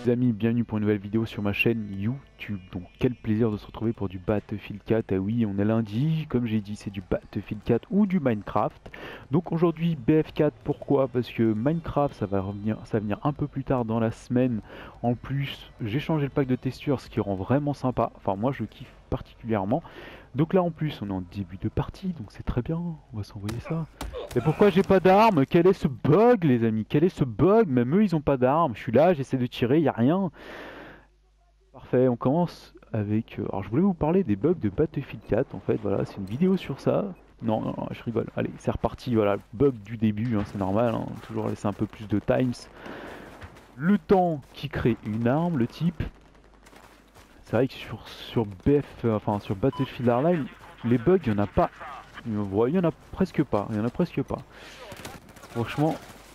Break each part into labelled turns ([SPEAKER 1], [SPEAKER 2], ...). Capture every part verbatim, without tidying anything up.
[SPEAKER 1] les amis, bienvenue pour une nouvelle vidéo sur ma chaîne YouTube. Donc quel plaisir de se retrouver pour du Battlefield quatre. Ah oui, on est lundi, comme j'ai dit c'est du Battlefield quatre ou du Minecraft. Donc aujourd'hui B F quatre, pourquoi? Parce que Minecraft ça va revenir, ça va venir un peu plus tard dans la semaine. En plus j'ai changé le pack de texture, ce qui rend vraiment sympa. Enfin moi je kiffe particulièrement. Donc là en plus on est en début de partie, donc c'est très bien, on va s'envoyer ça. Et pourquoi j'ai pas d'armes? Quel est ce bug les amis? Quel est ce bug? Même eux ils ont pas d'armes, je suis là, j'essaie de tirer, y a rien. Parfait, on commence avec... Alors je voulais vous parler des bugs de Battlefield quatre en fait, voilà, c'est une vidéo sur ça. Non, non, non, je rigole, allez c'est reparti, voilà, bug du début, hein, c'est normal, hein, toujours laisser un peu plus de times. Le temps qui crée une arme, le type. C'est vrai que sur, sur B F, enfin sur Battlefield Hardline, les bugs, il n'y en a pas. Il y en a presque pas. Il y en a presque pas. Franchement,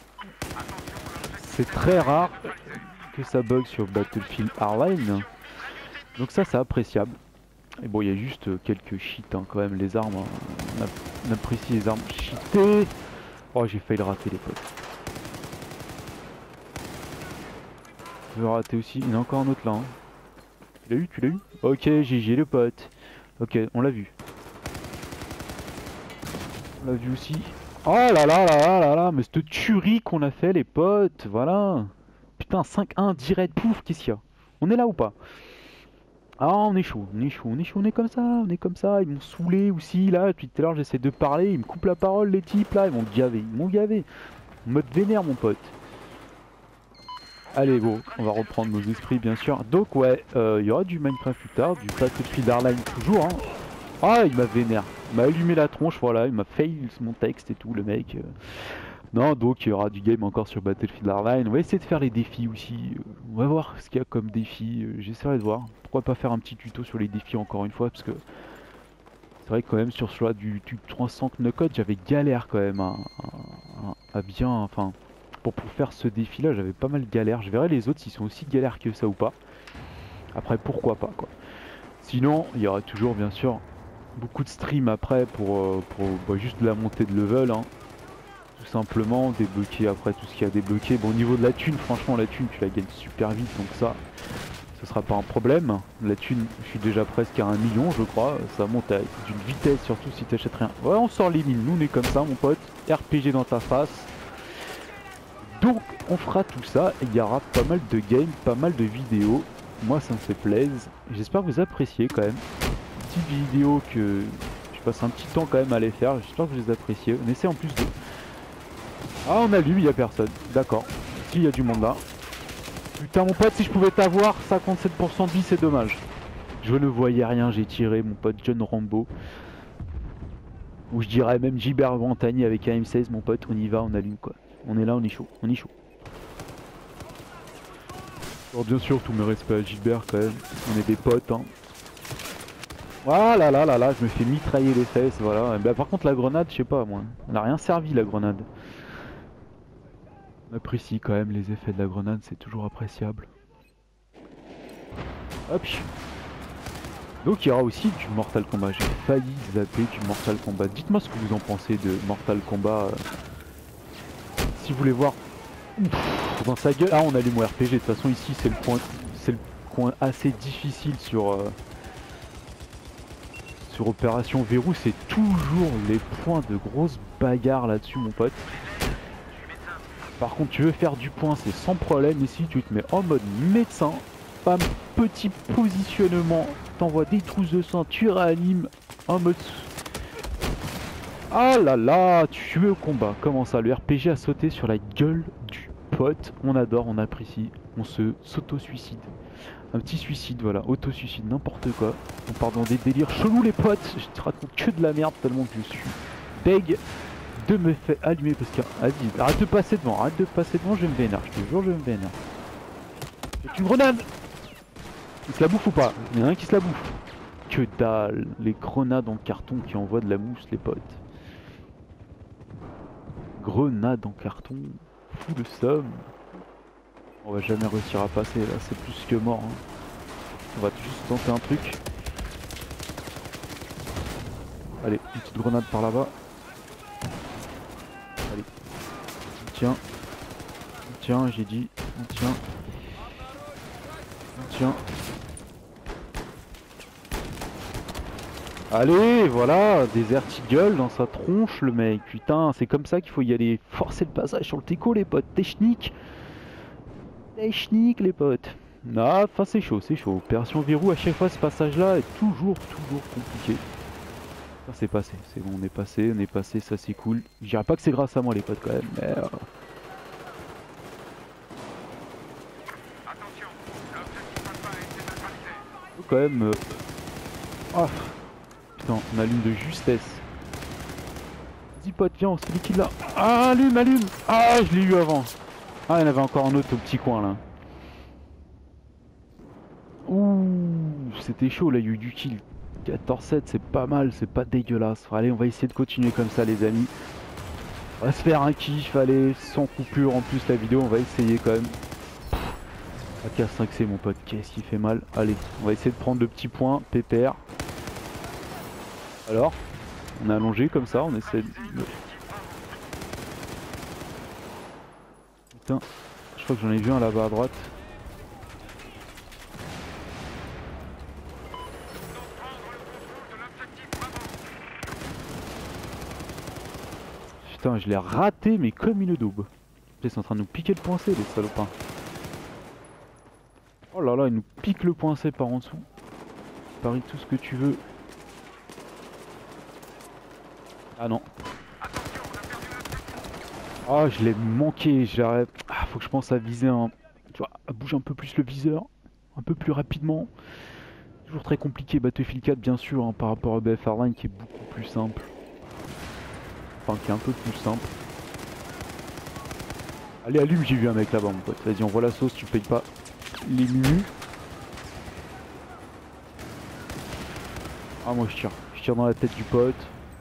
[SPEAKER 1] c'est très rare que ça bug sur Battlefield Hardline. Donc ça, c'est appréciable. Et bon, il y a juste quelques cheats hein, quand même. Les armes, hein. on, a, on apprécie les armes cheatées. Oh, j'ai failli le rater, les potes. Je vais rater aussi. Il y en a encore un autre là. Hein. Tu l'as eu, tu l'as eu? Ok, G G le pote. Ok, on l'a vu. On l'a vu aussi. Oh là là là là là là, mais cette tuerie qu'on a fait les potes, voilà. Putain, cinq un direct, pouf, qu'est-ce qu'il y a? On est là ou pas? Ah, on est chaud, on est chaud, on est chaud, on est comme ça, on est comme ça. Ils m'ont saoulé aussi, là, depuis tout à l'heure j'essaie de parler, ils me coupent la parole les types, là, ils m'ont gavé, ils m'ont gavé. Mode vénère mon pote. Allez bon, on va reprendre nos esprits bien sûr. Donc ouais, il euh, y aura du Minecraft plus tard, du Battlefield Hardline toujours, hein. Ah, il m'a vénère, il m'a allumé la tronche, voilà, il m'a fail mon texte et tout, le mec. Euh... Non, donc il y aura du game encore sur Battlefield Hardline. On va essayer de faire les défis aussi. On va voir ce qu'il y a comme défi. J'essaierai de voir. Pourquoi pas faire un petit tuto sur les défis encore une fois, parce que c'est vrai que quand même sur ce choix du, du trois cents no code, j'avais galère quand même à, à, à bien, enfin, pour, pour faire ce défi-là, j'avais pas mal galère. Je verrai les autres s'ils sont aussi galères que ça ou pas. Après, pourquoi pas quoi. Sinon, il y aura toujours bien sûr beaucoup de streams après pour, euh, pour bah, juste de la montée de level. Hein. Tout simplement, débloquer après tout ce qu'il y a débloqué. Bon, au niveau de la thune, franchement, la thune, tu la gagnes super vite, donc ça, ce sera pas un problème. La thune, je suis déjà presque à un million, je crois. Ça monte à d'une vitesse, surtout si t'achètes rien. Ouais, on sort les mille, nous on est comme ça, mon pote. R P G dans ta face. Donc, on fera tout ça. Il y aura pas mal de games, pas mal de vidéos. Moi, ça me fait plaisir. J'espère que vous appréciez quand même. Petite vidéo que je passe un petit temps quand même à les faire. J'espère que vous les appréciez. On essaie en plus de... Ah, on allume, il n'y a personne. D'accord. Si, il y a du monde là. Putain, mon pote, si je pouvais t'avoir, cinquante-sept pour cent de vie, c'est dommage. Je ne voyais rien, j'ai tiré, mon pote John Rambo. Ou je dirais même Gilbert Montagny avec un M seize, mon pote, on y va, on allume quoi. On est là, on est chaud, on est chaud. Alors bien sûr, tous mes respects à Gilbert quand même. On est des potes, hein. Voilà, là, là, là, je me fais mitrailler les fesses, voilà. Bah, par contre, la grenade, je sais pas, moi. Elle n'a rien servi, la grenade. On apprécie quand même les effets de la grenade, c'est toujours appréciable. Hop. Donc il y aura aussi du Mortal Kombat. J'ai failli zapper du Mortal Kombat. Dites-moi ce que vous en pensez de Mortal Kombat. Euh, si vous voulez voir Ouf, dans sa gueule. Ah, on allume au R P G. De toute façon, ici c'est le point, c'est le coin assez difficile sur euh, sur Opération Verrou. C'est toujours les points de grosse bagarre là-dessus, mon pote. Par contre, tu veux faire du point, c'est sans problème. Ici, tu te mets en mode médecin. Bam, petit positionnement. T'envoies des trousses de sang, tu réanimes. En mode... Ah là là, tu es au combat. Comment ça? Le R P G a sauté sur la gueule du pote. On adore, on apprécie. On se s'auto-suicide. Un petit suicide, voilà. Auto-suicide, n'importe quoi. On part dans des délires chelous, les potes. Je te raconte que de la merde tellement que je suis beg de me faire allumer parce que... Vas-y, arrête de passer devant, arrête de passer devant, je me vénère, je te jure, je me vénère. C'est une grenade! Il se la bouffe ou pas? Il y en a un qui se la bouffe. Que dalle, les grenades en carton qui envoient de la mousse, les potes. Grenade en carton, fou de somme. On va jamais réussir à passer là, c'est plus que mort. Hein. On va juste tenter un truc. Allez, une petite grenade par là-bas. Allez, on tient, on tient, j'ai dit, on tient. Tiens. Allez, voilà, des Ertigel dans sa tronche, le mec. Putain, c'est comme ça qu'il faut y aller. Forcer le passage sur le teco, les potes. Technique. Technique, les potes. Ah, enfin, c'est chaud, c'est chaud. Opération verrou, à chaque fois, ce passage-là est toujours, toujours compliqué. Ça, c'est passé. C'est bon, on est passé, on est passé, ça, c'est cool. Je dirais pas que c'est grâce à moi, les potes, quand même, mais... Euh... Faut quand même... Euh... Ah. Putain, on allume de justesse. Vas-y pote, viens, on se liquide là. Ah, allume, allume. Ah, je l'ai eu avant. Ah, il y en avait encore un autre au petit coin là. Ouh, c'était chaud là, il y a eu du kill. quatorze sept, c'est pas mal, c'est pas dégueulasse. Allez, on va essayer de continuer comme ça les amis. On va se faire un kiff, allez, sans coupure en plus la vidéo, on va essayer quand même. A K cinq C mon pote, qu'est-ce qui fait mal. Allez, on va essayer de prendre le petit point, P P R. Alors, on est allongé comme ça, on essaie de... Putain, je crois que j'en ai vu un là-bas à droite. Putain, je l'ai raté mais comme une daube. Ils sont en train de nous piquer le poinçé les salopins. Oh là là, ils nous piquent le poinçé par en dessous. Parie tout ce que tu veux. Ah non. Ah, je l'ai manqué, j'arrête. Ah, faut que je pense à viser un... Tu vois, à bouger un peu plus le viseur. Un peu plus rapidement. Toujours très compliqué, Battlefield quatre bien sûr, hein, par rapport à B F Hardline qui est beaucoup plus simple. Enfin, qui est un peu plus simple. Allez, allume, j'ai vu un mec là-bas mon pote. Vas-y, on voit la sauce, tu payes pas les minus. Ah, moi je tire. Je tire dans la tête du pote.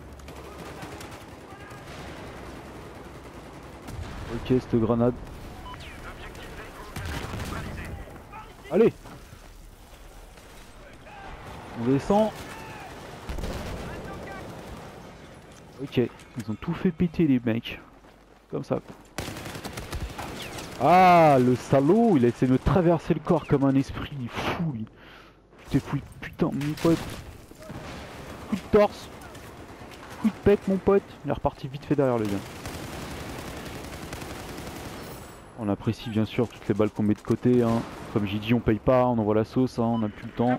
[SPEAKER 1] Ok, cette grenade. Allez! On descend. Ok, ils ont tout fait péter les mecs. Comme ça. Ah, le salaud, il a essayé de me traverser le corps comme un esprit fou. Il... Putain, fou, putain, mon pote. Coup de torse. Coup de pec, mon pote. Il est reparti vite fait derrière le gars. On apprécie bien sûr toutes les balles qu'on met de côté. Hein. Comme j'ai dit, on paye pas, on envoie la sauce, hein, on n'a plus le temps.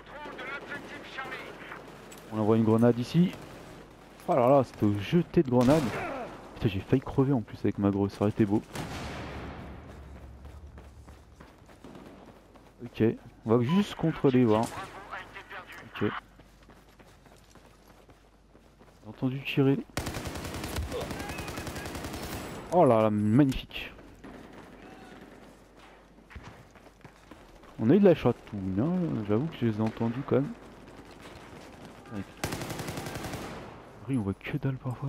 [SPEAKER 1] On envoie une grenade ici. Oh là là, c'était au jeté de grenade. Putain, j'ai failli crever en plus avec ma grosse, ça aurait été beau. Ok, on va juste contrôler, voir. Ok. J'ai entendu tirer. Oh là là, magnifique. On a eu de la chatouille, hein. J'avoue que je les ai entendus quand même. Oui, on voit que dalle parfois.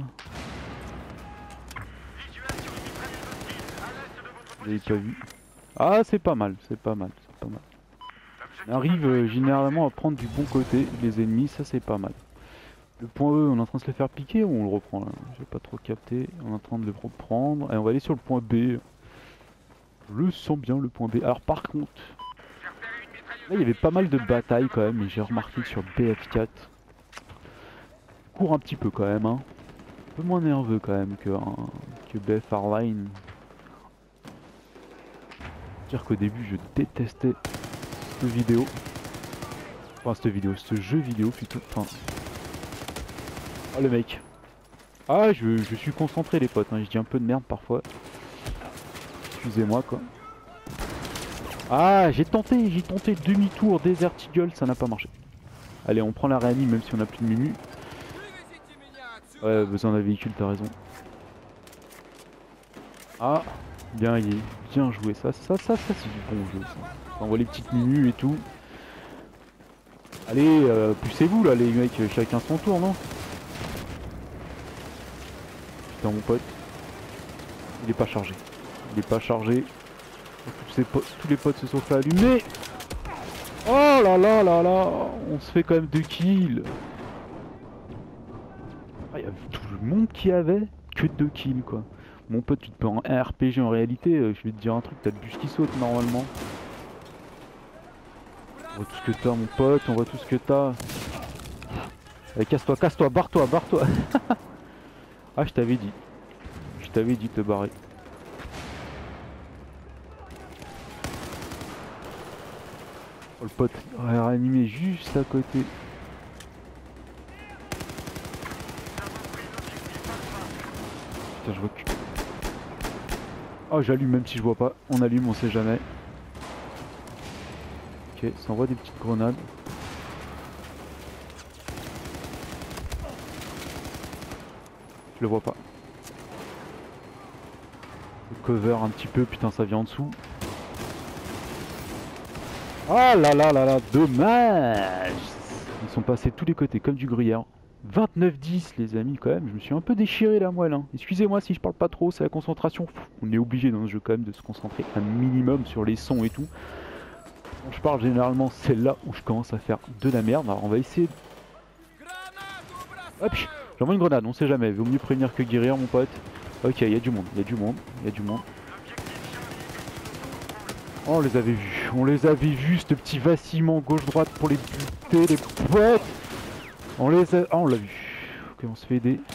[SPEAKER 1] Vous avez pas vu. Ah, c'est pas mal, c'est pas mal, c'est pas mal. On arrive euh, généralement à prendre du bon côté les ennemis, ça c'est pas mal. Le point E, on est en train de se le faire piquer ou on le reprend là? J'ai pas trop capté. On est en train de le reprendre. Et on va aller sur le point B. Je le sens bien le point B. Alors par contre, là il y avait pas mal de batailles quand même, mais j'ai remarqué que sur B F quatre, court un petit peu quand même, hein. Un peu moins nerveux quand même que, hein, que B F Hardline. Dire qu'au début je détestais cette vidéo. Enfin cette vidéo, ce jeu vidéo plutôt. Enfin. Oh le mec. Ah je, je suis concentré les potes, hein. Je dis un peu de merde parfois. Excusez-moi quoi. Ah j'ai tenté, j'ai tenté demi-tour Desert Eagle, ça n'a pas marché. Allez on prend la réanime même si on n'a plus de menu. Ouais besoin d'un véhicule, t'as raison. Ah bien y est, bien joué, ça ça ça ça c'est du bon jeu ça. On voit les petites menus et tout. Allez euh, poussez-vous là les mecs, chacun son tour non? Putain mon pote. Il est pas chargé. Il est pas chargé. Tous, ses potes, tous les potes se sont fait allumer. Oh là là là là. On se fait quand même deux kills. Ah, il y a tout le monde qui avait que deux kills quoi. Mon pote tu te peux en R P G en réalité, je vais te dire un truc, t'as le bus qui saute normalement. On voit tout ce que t'as mon pote, on voit tout ce que t'as. Allez, casse-toi, casse-toi, barre-toi, barre-toi. Ah, je t'avais dit. Je t'avais dit de te barrer. Oh, le pote réanimé juste à côté. Putain, je vois que... Oh, j'allume même si je vois pas. On allume, on sait jamais. Ok, ça envoie des petites grenades. Je le vois pas. Le cover un petit peu, putain ça vient en dessous. Ah là là là là, dommage. Ils sont passés de tous les côtés comme du gruyère. vingt-neuf dix les amis quand même, je me suis un peu déchiré la moelle. Hein. Excusez-moi si je parle pas trop, c'est la concentration. On est obligé dans ce jeu quand même de se concentrer un minimum sur les sons et tout. Quand je parle généralement c'est là où je commence à faire de la merde. Alors on va essayer... Hop, j'envoie une grenade, on sait jamais, vaut mieux prévenir que guérir mon pote. Ok, il y a du monde, il y a du monde, il y a du monde. Oh, on les avait vus, on les avait vus, ce petit vacillement gauche-droite pour les buter, les potes. On les a... Oh, on l'a vu. Ok, on se fait aider.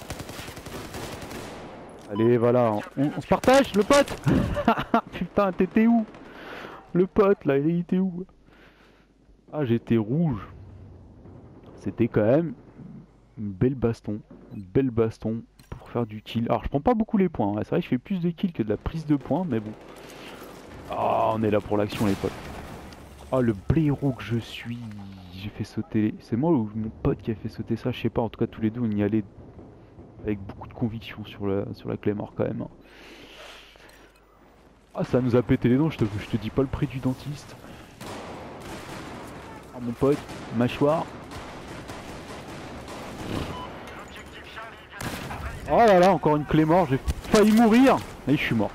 [SPEAKER 1] Allez, voilà, on, on se partage, le pote. Putain, t'étais où? Le pote, là, il était où? Ah, j'étais rouge. C'était quand même une belle baston, une belle baston pour faire du kill. Alors, je prends pas beaucoup les points, hein. C'est vrai que je fais plus de kills que de la prise de points, mais bon. Ah, on est là pour l'action, les potes. Ah, le blaireau que je suis. J'ai fait sauter... C'est moi ou mon pote qui a fait sauter ça? Je sais pas, en tout cas tous les deux on y allait avec beaucoup de conviction sur la, sur la Claymore quand même. Ah, ça nous a pété les dents, je te, je te dis pas le prix du dentiste. Ah mon pote, mâchoire. Oh là là, encore une Claymore, j'ai failli mourir. Et je suis mort.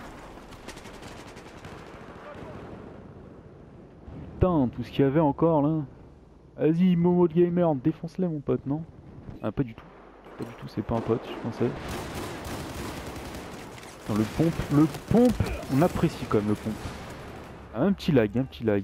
[SPEAKER 1] Putain, tout ce qu'il y avait encore là. Vas-y, Momo de Gamer, défonce-les mon pote, non? Ah, pas du tout. Pas du tout, c'est pas un pote, je pensais. Attends, le pompe, le pompe, on apprécie quand même le pompe. Ah, un petit lag, un petit lag.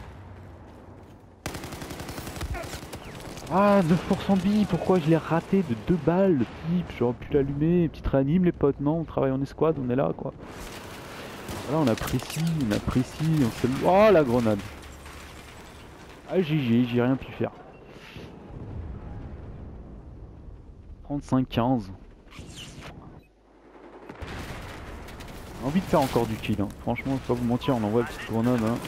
[SPEAKER 1] Ah, neuf pour cent billes, pourquoi je l'ai raté de deux balles, le type? J'aurais pu l'allumer, petite réanime les potes, non? On travaille en escouade, on est là quoi. Voilà, on apprécie, on apprécie, on se... Oh la grenade! Ah, G G, j'ai rien pu faire. trente-cinq quinze. J'ai envie de faire encore du kill, hein. Franchement, faut pas vous mentir, on envoie la petite grenade. Hein.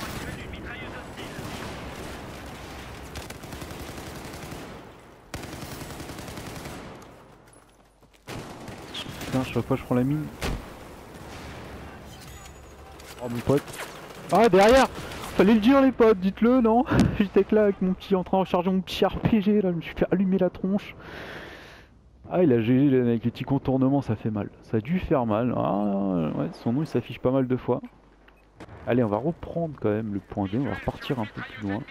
[SPEAKER 1] Putain, chaque fois je prends la mine. Oh mon pote. Ah, derrière! Fallait le dire les potes, dites-le, non? J'étais là avec mon petit, en train de recharger mon petit R P G, là, je me suis fait allumer la tronche. Ah, il a G G avec les petits contournements, ça fait mal. Ça a dû faire mal. Ah, ouais, son nom il s'affiche pas mal de fois. Allez, on va reprendre quand même le point D, on va repartir un peu plus loin.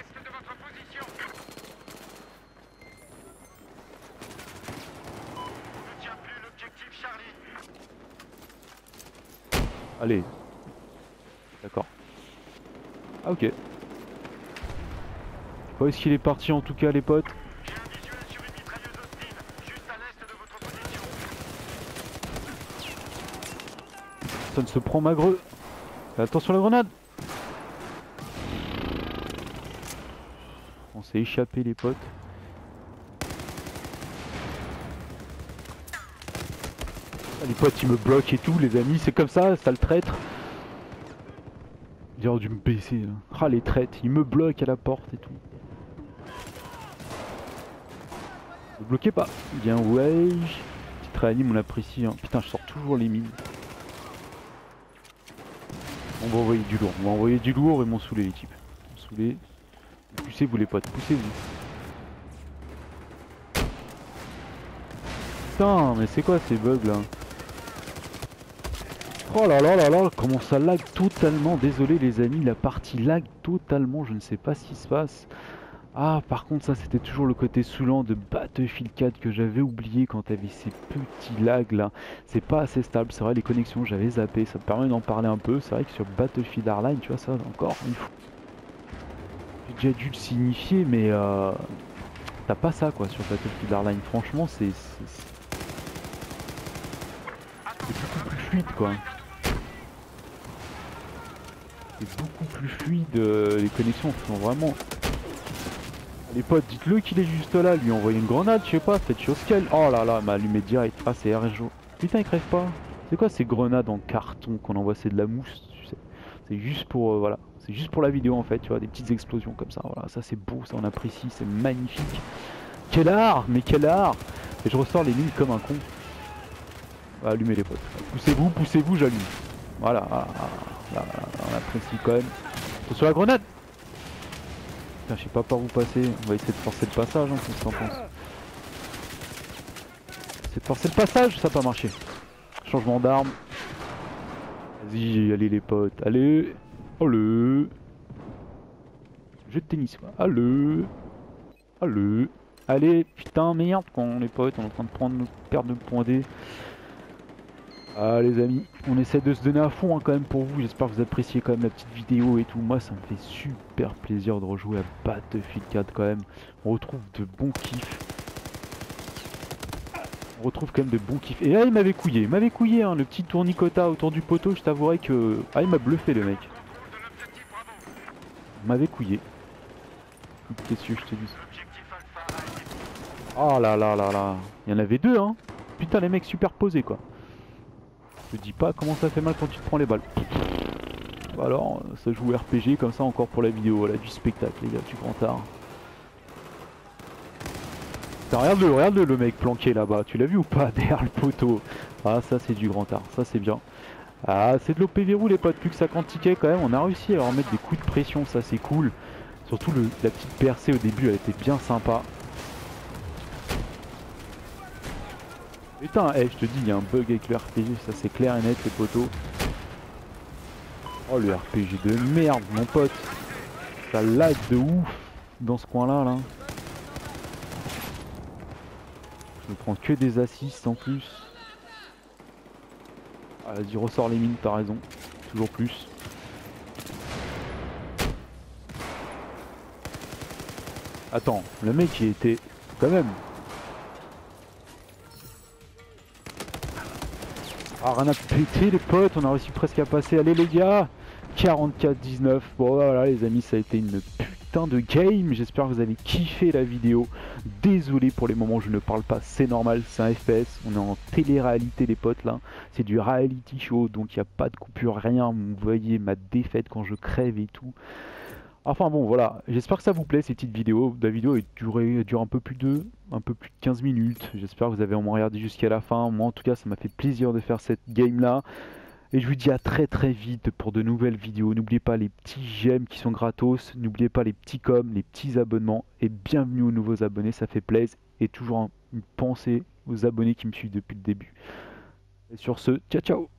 [SPEAKER 1] Allez. D'accord. Ah, ok. Je sais pas où est-ce qu'il est parti en tout cas, les potes. Ça ne se prend magreux. Attention la grenade. On s'est échappé les potes. Ah, les potes ils me bloquent et tout les amis, c'est comme ça, ça le traître. Ils auraient dû me baisser là. Ah les traites, ils me bloquent à la porte et tout. Ne bloquez pas. Bien ouais. Petite réanime on apprécie hein. Putain je sors toujours les mines. On va envoyer du lourd, on va envoyer du lourd et m'ont saoulé les types. M'ont saoulé. Poussez-vous les potes, poussez-vous. Putain mais c'est quoi ces bugs là? Oh là là là là, comment ça lag totalement, désolé les amis, la partie lag totalement, je ne sais pas ce qui se passe. Ah par contre ça c'était toujours le côté saoulant de Battlefield quatre que j'avais oublié quand t'avais ces petits lags là. C'est pas assez stable, c'est vrai les connexions j'avais zappé, ça me permet d'en parler un peu, c'est vrai que sur Battlefield Hardline tu vois ça encore une fois. J'ai déjà dû le signifier, mais euh, t'as pas ça quoi sur Battlefield Hardline. Franchement, c'est c'est beaucoup plus fluide quoi. C'est beaucoup plus fluide. euh, les connexions sont vraiment. Les potes, dites-le qu'il est juste là, lui envoyer une grenade, je sais pas, faites chose qu'elle. Oh là là, m'a allumé direct. Ah, c'est R J O. Putain, il crève pas. C'est quoi ces grenades en carton qu'on envoie? C'est de la mousse, tu sais. C'est juste pour, euh, voilà. C'est juste pour la vidéo en fait, tu vois, des petites explosions comme ça. Voilà, ça c'est beau, ça on apprécie, c'est magnifique. Quel art, mais quel art. Et je ressors les mines comme un con. Bah, allumez les potes. Poussez-vous, poussez-vous, j'allume. Voilà, ah, ah, là, là, on apprécie quand même. Attention à la grenade. Putain, je sais pas par où passer. On va essayer de forcer le passage, hein, qu'est-ce que t'en penses? C'est de forcer le passage, ça n'a pas marché. Changement d'arme. Vas-y, allez les potes, allez. Allez. Jeu de tennis, quoi. Allez. Allez. Allez, putain, merde, quand les potes, on est en train de prendre nos pertes de points D. Ah les amis, on essaie de se donner à fond hein, quand même pour vous. J'espère que vous appréciez quand même la petite vidéo et tout. Moi ça me fait super plaisir de rejouer à Battlefield quatre quand même. On retrouve de bons kiffs. On retrouve quand même de bons kiffs. Et là il m'avait couillé, il m'avait couillé hein, le petit tournicota autour du poteau. Je t'avouerai que... Ah il m'a bluffé le mec. Il m'avait couillé. Qu'est-ce que je te dis? Oh là là là là. Il y en avait deux hein. Putain les mecs superposés quoi. Je te dis pas comment ça fait mal quand tu te prends les balles. Alors, ça joue R P G comme ça encore pour la vidéo, voilà, du spectacle les gars, du grand art. Regarde-le, regarde-le le mec planqué là-bas, tu l'as vu ou pas derrière le poteau? Ah ça c'est du grand art, ça c'est bien. Ah c'est de l'O P verrou les potes, plus que cinquante tickets quand même, on a réussi à leur mettre des coups de pression, ça c'est cool. Surtout le, la petite percée au début, elle était bien sympa. Putain, hey, je te dis, il y a un bug avec le R P G, ça c'est clair et net les poteaux. Oh le R P G de merde mon pote. Ça lag de ouf dans ce coin là là. Je ne prends que des assists en plus. Ah, vas-y ressors les mines, t'as raison. Toujours plus. Attends, le mec il était quand même. Ah rien à péter les potes, on a réussi presque à passer. Allez les gars, quarante-quatre dix-neuf. Bon voilà les amis, ça a été une putain de game. J'espère que vous avez kiffé la vidéo. Désolé pour les moments où je ne parle pas, c'est normal, c'est un F P S. On est en télé-réalité les potes là. C'est du reality show, donc il n'y a pas de coupure, rien. Vous voyez ma défaite quand je crève et tout. Enfin bon voilà, j'espère que ça vous plaît ces petites vidéos. La vidéo est durée, dure un peu plus de un peu plus de quinze minutes. J'espère que vous avez au moins regardé jusqu'à la fin. Moi en tout cas ça m'a fait plaisir de faire cette game là. Et je vous dis à très très vite pour de nouvelles vidéos. N'oubliez pas les petits j'aime qui sont gratos. N'oubliez pas les petits coms, les petits abonnements. Et bienvenue aux nouveaux abonnés, ça fait plaisir. Et toujours une pensée aux abonnés qui me suivent depuis le début. Et sur ce, ciao ciao.